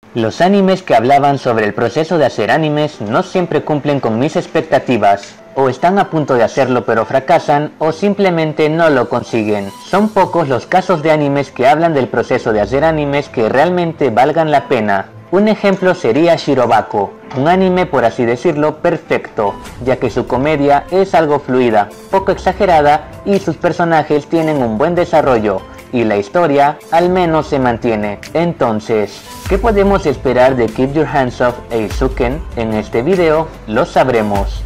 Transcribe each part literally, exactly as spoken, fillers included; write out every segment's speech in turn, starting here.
Los animes que hablaban sobre el proceso de hacer animes no siempre cumplen con mis expectativas. O están a punto de hacerlo pero fracasan, o simplemente no lo consiguen. Son pocos los casos de animes que hablan del proceso de hacer animes que realmente valgan la pena. Un ejemplo sería Shirobako, un anime por así decirlo perfecto, ya que su comedia es algo fluida, poco exagerada y sus personajes tienen un buen desarrollo, y la historia al menos se mantiene. Entonces, ¿qué podemos esperar de Keep Your Hands Off Eizouken? En este video lo sabremos.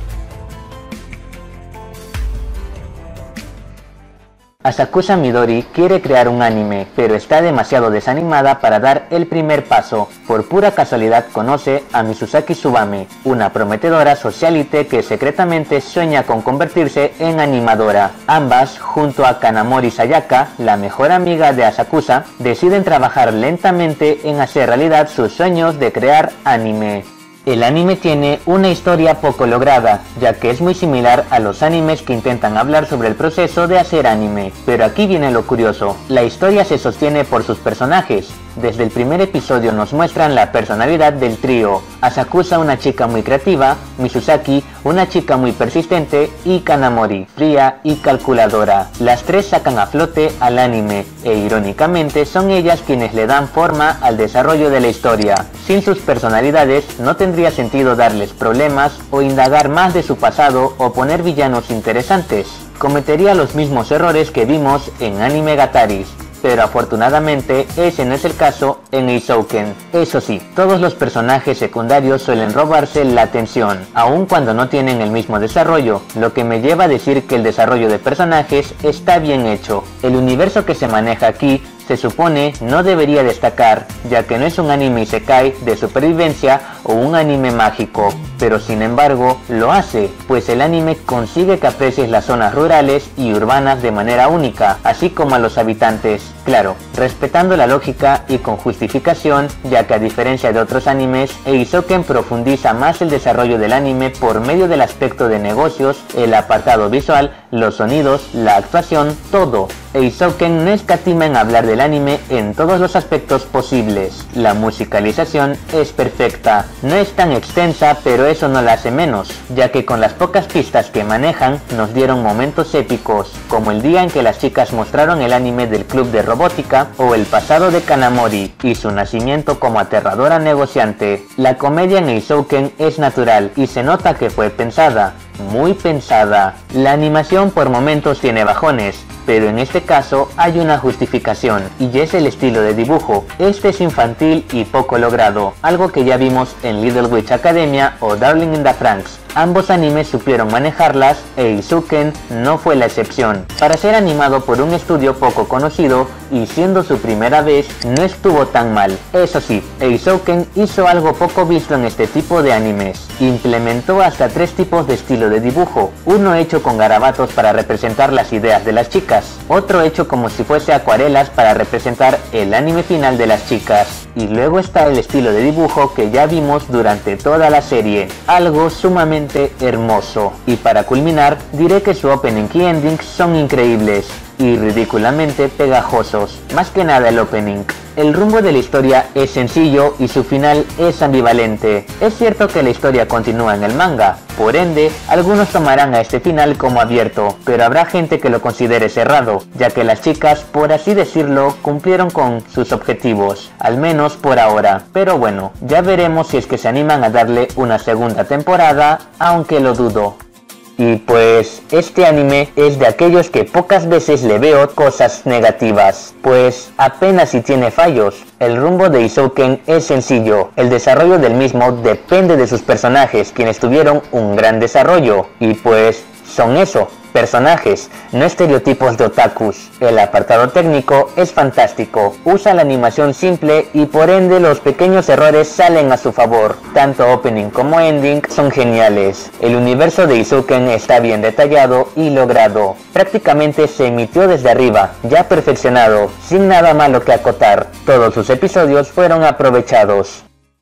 Asakusa Midori quiere crear un anime, pero está demasiado desanimada para dar el primer paso. Por pura casualidad conoce a Mizusaki Tsubame, una prometedora socialite que secretamente sueña con convertirse en animadora. Ambas, junto a Kanamori Sayaka, la mejor amiga de Asakusa, deciden trabajar lentamente en hacer realidad sus sueños de crear anime. El anime tiene una historia poco lograda, ya que es muy similar a los animes que intentan hablar sobre el proceso de hacer anime. Pero aquí viene lo curioso, la historia se sostiene por sus personajes. Desde el primer episodio nos muestran la personalidad del trío: Asakusa, una chica muy creativa, Mizusaki, una chica muy persistente, y Kanamori, fría y calculadora. Las tres sacan a flote al anime, e irónicamente son ellas quienes le dan forma al desarrollo de la historia. Sin sus personalidades no tendría sentido darles problemas o indagar más de su pasado o poner villanos interesantes. Cometería los mismos errores que vimos en Anime Gataris. Pero afortunadamente ese no es el caso en Eizouken. Eso sí, todos los personajes secundarios suelen robarse la atención, aun cuando no tienen el mismo desarrollo, lo que me lleva a decir que el desarrollo de personajes está bien hecho. El universo que se maneja aquí se supone no debería destacar, ya que no es un anime isekai de supervivencia o un anime mágico, pero sin embargo lo hace, pues el anime consigue que aprecies las zonas rurales y urbanas de manera única, así como a los habitantes, claro, respetando la lógica y con justificación, ya que a diferencia de otros animes, Eizouken profundiza más el desarrollo del anime por medio del aspecto de negocios, el apartado visual, los sonidos, la actuación, todo. Eizouken no escatima en hablar del anime en todos los aspectos posibles. La musicalización es perfecta, no es tan extensa, pero eso no la hace menos, ya que con las pocas pistas que manejan nos dieron momentos épicos, como el día en que las chicas mostraron el anime del club de robótica o el pasado de Kanamori y su nacimiento como aterradora negociante. La comedia en Eizouken es natural y se nota que fue pensada, muy pensada. La animación por momentos tiene bajones, pero en este caso hay una justificación, y es el estilo de dibujo. Este es infantil y poco logrado, algo que ya vimos en Little Witch Academia o Darling in the Franxx. Ambos animes supieron manejarlas, e Eizouken no fue la excepción. Para ser animado por un estudio poco conocido y siendo su primera vez, no estuvo tan mal. Eso sí, Eizouken hizo algo poco visto en este tipo de animes. Implementó hasta tres tipos de estilo de dibujo, uno hecho con garabatos para representar las ideas de las chicas, otro hecho como si fuese acuarelas para representar el anime final de las chicas, y luego está el estilo de dibujo que ya vimos durante toda la serie, algo sumamente hermoso. Y para culminar, diré que su opening y ending son increíbles y ridículamente pegajosos, más que nada el opening. El rumbo de la historia es sencillo y su final es ambivalente. Es cierto que la historia continúa en el manga, por ende, algunos tomarán a este final como abierto, pero habrá gente que lo considere cerrado, ya que las chicas, por así decirlo, cumplieron con sus objetivos, al menos por ahora. Pero bueno, ya veremos si es que se animan a darle una segunda temporada, aunque lo dudo. Y pues, este anime es de aquellos que pocas veces le veo cosas negativas, pues apenas si tiene fallos. El rumbo de Eizouken es sencillo, el desarrollo del mismo depende de sus personajes, quienes tuvieron un gran desarrollo, y pues son eso, personajes, no estereotipos de otakus. El apartado técnico es fantástico, usa la animación simple y por ende los pequeños errores salen a su favor. Tanto opening como ending son geniales. El universo de Eizouken está bien detallado y logrado. Prácticamente se emitió desde arriba, ya perfeccionado, sin nada malo que acotar. Todos sus episodios fueron aprovechados.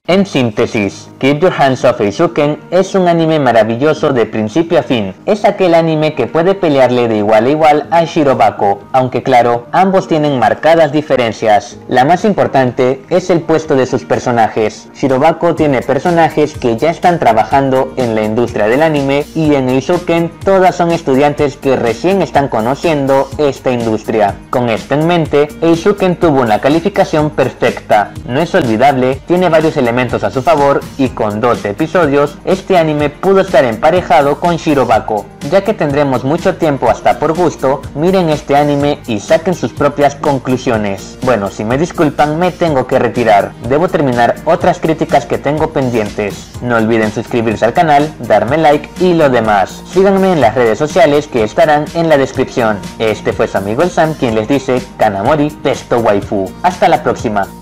En síntesis, Keep Your Hands Off Eizouken es un anime maravilloso de principio a fin. Es aquel anime que puede pelearle de igual a igual a Shirobako, aunque claro, ambos tienen marcadas diferencias. La más importante es el puesto de sus personajes. Shirobako tiene personajes que ya están trabajando en la industria del anime y en Eizouken todas son estudiantes que recién están conociendo esta industria. Con esto en mente, Eizouken tuvo una calificación perfecta. No es olvidable, tiene varios elementos a su favor y con doce episodios, este anime pudo estar emparejado con Shirobako. Ya que tendremos mucho tiempo hasta por gusto, miren este anime y saquen sus propias conclusiones. Bueno, si me disculpan, me tengo que retirar. Debo terminar otras críticas que tengo pendientes. No olviden suscribirse al canal, darme like y lo demás. Síganme en las redes sociales que estarán en la descripción. Este fue su amigo el Sam quien les dice Kanamori Testo Waifu. Hasta la próxima.